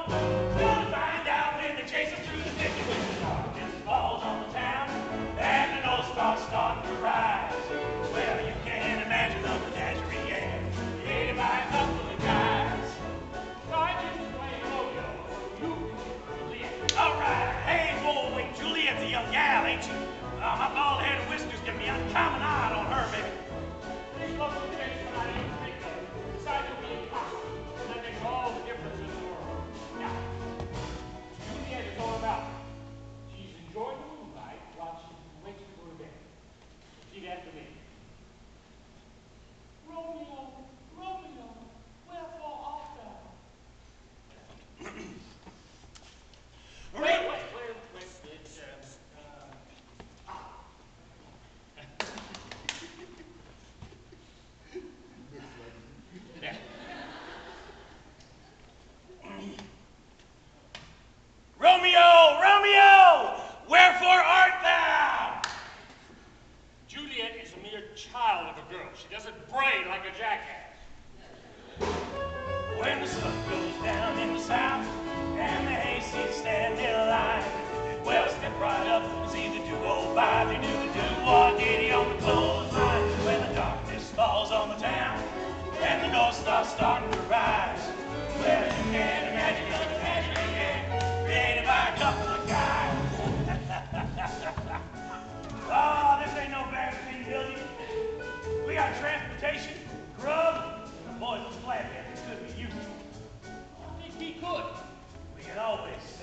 You'll find out when they chase us through the thicket when the darkness falls on the town and the nose starts starting to rise. Well, you can't imagine the menagerie, yeah, created by a couple of guys. So I used to play rodeo. You, Juliet. All right. Hey, whoa, wait, Juliet's a young gal, ain't she? My bald head and whiskers give me uncommon odd on her, baby. These local chicks, when I even think of it, decide to be impossible. And that makes all the difference in the world. Now, Juliet is all about it. She's enjoying the moonlight while she waits to go to bed. Repeat after me. Romeo, Romeo, wherefore art thou? Wait. Romeo, Romeo, wherefore art thou? Juliet is a mere child of a girl. She doesn't bray like a jackass. When the sun goes down in the south and the hayseeds stand in line, well, step right up and see the do-go by. They do the do-wah ditty on the clothesline. When the darkness falls on the town and the north starts starting to rise, well, you can't imagine the tragedy, yeah, created by a couple of guys. Oh, this ain't no bad thing, Billy. We got transportation, grub, and boys with flatheads. It could be useful. I think we could. We can always